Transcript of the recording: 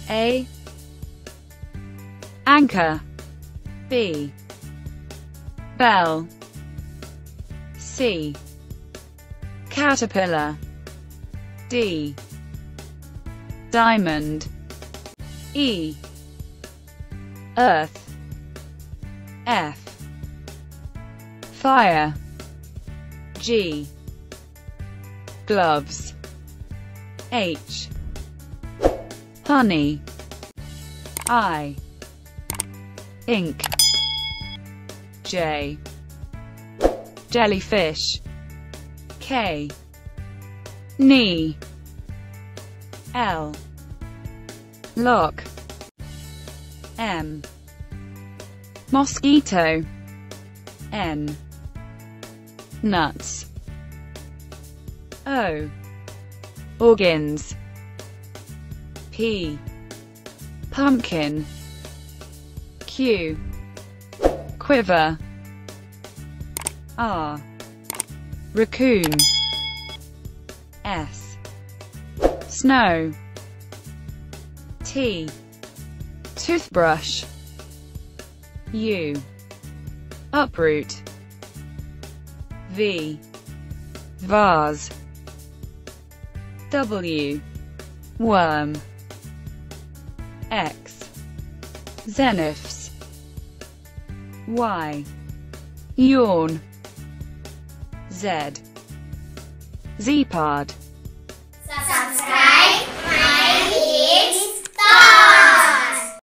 A. Anchor. B. Bell. C. Caterpillar. D. Diamond. E. Earth. F. Fire. G. Gloves. H. Honey. I. Ink. J. Jellyfish. K. Knee. L. Lock. M. Mosquito. N. Nuts. O. Organs. P. Pumpkin. Q. Quiver. R. Raccoon. S. Snow. T. Toothbrush. U. Uproot. V. Vase. W. Worm. X. Zeniths. Y. Yawn. Z. Zeapad.